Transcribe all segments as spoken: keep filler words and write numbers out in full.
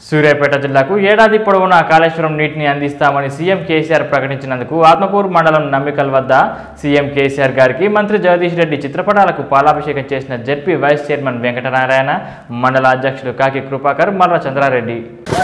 సూర్యాపేట జిల్లాకు ఏడాది పొడవునా కాళేశ్వరం నీటిని అందిస్తామని సీఎం కేసీఆర్ ప్రకటించినందుకు ఆత్మకూరు మండలం నమ్మికల్ వద్ద సీఎం కేసీఆర్ గారికి మంత్రి జగదీష్ రెడ్డి చిత్రపటాలకు పాలాభిషేకం చేసిన జెడ్పీ వైస్ చైర్మన్ వెంకటనారాయణ, మండల అధ్యక్షులు కాకి కృపాకర్, మర్ర చంద్రారెడ్డి.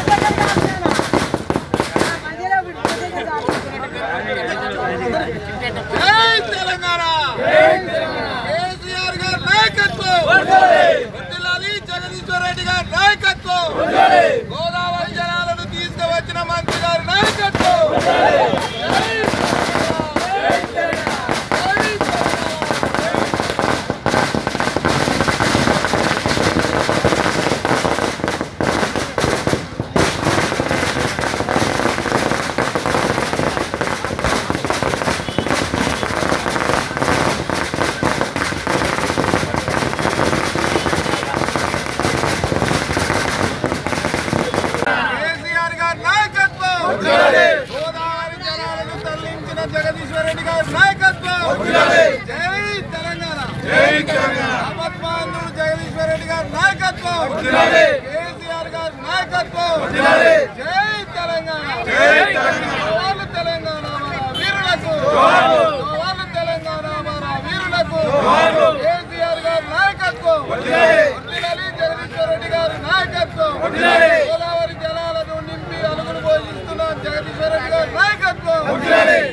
గోదావరి జలాలను తీసుకువచ్చిన మంత్రి గారి నాయకత్వం. గోదావరి జలాలను తరలించిన జగదీశ్వర్ రెడ్డి గారి నాయకత్వం. జై తెలంగాణ. ఆపద్బాంధవుడు జగదీశ్వర్ రెడ్డి గారి నాయకత్వం. కేసీఆర్ గారి నాయకత్వం. జై తెలంగాణ. వాళ్ళు తెలంగాణ వీరులకు, వాళ్ళు తెలంగాణ వీరులకు. కేసీఆర్ గారి నాయకత్వం. జగదీశ్వర్ రెడ్డి గారి నాయకత్వం. గోదావరి జలాలను నింపి అలుగులు పోషిస్తున్న జగదీశ్వర్ రెడ్డి గారి నాయకత్వం.